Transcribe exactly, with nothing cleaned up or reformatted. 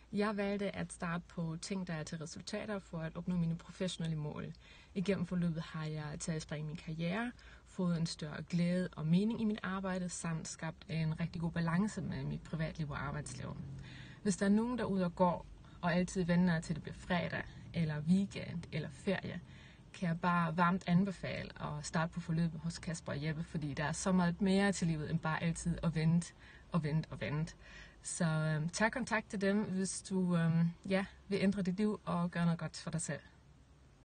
Jeg valgte at starte på ting, der er til resultater for at opnå mine professionelle mål. Igennem forløbet har jeg taget spring i min karriere, fået en større glæde og mening i mit arbejde, samt skabt en rigtig god balance med mit privatliv og arbejdsliv. Hvis der er nogen derude og går, og altid venter til det bliver fredag, eller weekend, eller ferie, kan jeg bare varmt anbefale at starte på forløbet hos Kasper og Jeppe, fordi der er så meget mere til livet end bare altid at vente og vente og vente. Så øhm, tag kontakt til dem, hvis du øhm, ja, vil ændre dit liv og gøre noget godt for dig selv.